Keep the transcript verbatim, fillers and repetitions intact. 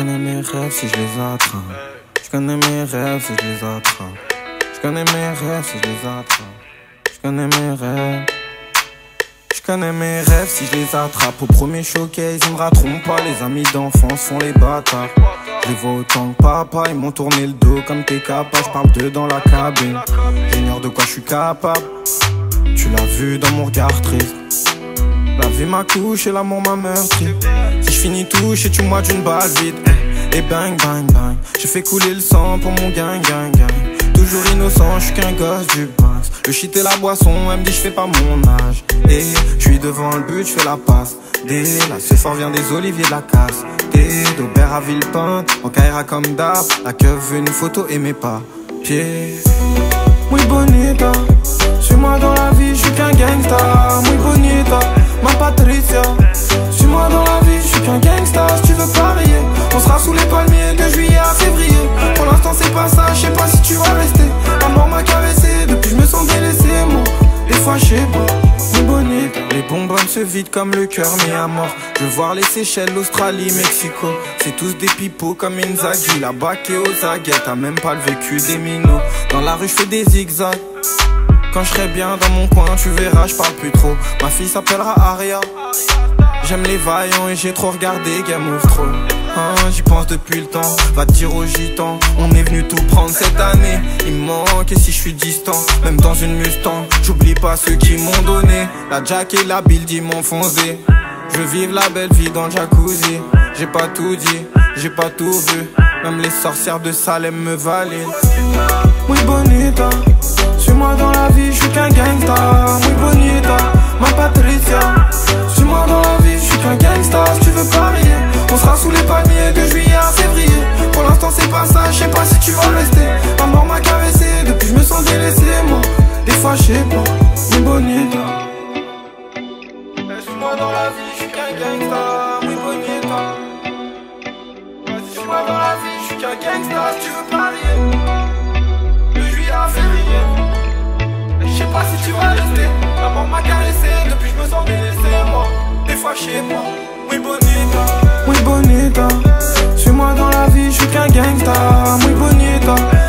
connais mes rêves si je les attrape. Je connais mes rêves si je les attrape. Je connais mes rêves si je les attrape. Je connais mes rêves. Je connais mes rêves si je les attrape. Au premier showcase, ils me rateront pas. Les amis d'enfance font les bâtards. Je les vois autant que papa, ils m'ont tourné le dos comme t'es capable. Je parle d'eux dans la cabine. J'ignore de quoi je suis capable. Tu l'as vu dans mon regard triste. La vie m'a couché, l'amour m'a meurtri. Si je finis touché, tu moi d'une balle vide. Et bang bang bang, je fais couler le sang pour mon gang gang gang. Toujours innocent, je suis qu'un gosse du Bax. Le shit et la boisson, elle me dit je fais pas mon âge. Et je suis devant le but, je fais la passe. Dès là, ce fort vient des oliviers de la casse. Des d'Aubert à Villepinte, en Kaira comme d'hab. La keuf veut une photo et mes pas pieds. Muy bonita, suis-moi dans la vie, je suis qu'un gangsta. Muy bonita, ma Patricia. Suis-moi dans la vie, je suis qu'un gangsta. Si tu veux parier, on sera sous les palmiers de juillet à février. Pour l'instant c'est pas ça, je sais pas si tu vas rester. La mort m'a caressé, depuis je me sens délaissé. Moi, des fois je sais pas, muy bonita. Les bonbonnes se vident comme le cœur mis à mort. Je veux voir les Seychelles, l'Australie, Mexico. C'est tous des pipeaux comme Inzaghi. La bac et aux aguettes, t'as même pas le vécu des minots. Dans la rue je fais des zigzags. Quand je serai bien dans mon coin, tu verras, je parle plus trop. Ma fille s'appellera Aria. J'aime les vaillants et j'ai trop regardé Game of Thrones. Hein, j'y pense depuis le temps, va te dire aux gitans. On est venu tout prendre cette année. Il me manque et si je suis distant, même dans une Mustang, j'oublie pas ceux qui m'ont donné. La Jack et la Build ils m'ont foncé. Je veux vivre la belle vie dans le jacuzzi. J'ai pas tout dit, j'ai pas tout vu. Même les sorcières de Salem me valident. Muy bonita, suis-moi dans la vie, je suis qu'un gangsta. Muy bonita, ma Patricia. Suis-moi dans la vie, je suis qu'un gangsta. Si tu veux parier, on sera sous les palmiers de juillet à février. Pour l'instant c'est pas ça, je sais pas si tu vas rester. La mort m'a caressé, depuis je me sens délaissé. Moi, des fois je sais pas, muy bonita. Suis-moi dans la vie, je suis qu'un gangsta. Muy bonita. Suis-moi dans la vie, je suis qu'un gangsta. Si tu veux parier, de juillet à février. Je sais pas si tu vas rester. La mort m'a caressé, depuis je me sens délaissé. Moi, des fois je sais pas, muy bonita. Muy bonita, suis-moi dans la vie, je suis qu'un gangsta. Muy bonita.